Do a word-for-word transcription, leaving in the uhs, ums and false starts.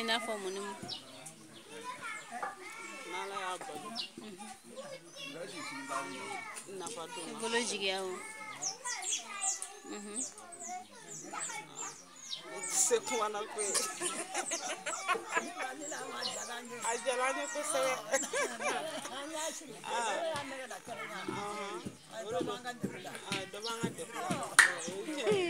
n'a fɔ mun ni mun n'Ala y'a balo nafa don i bolo jigiya o mhm se kuma na ko ye a diyara n ye kosɛbɛ dɔ b'an ka degun la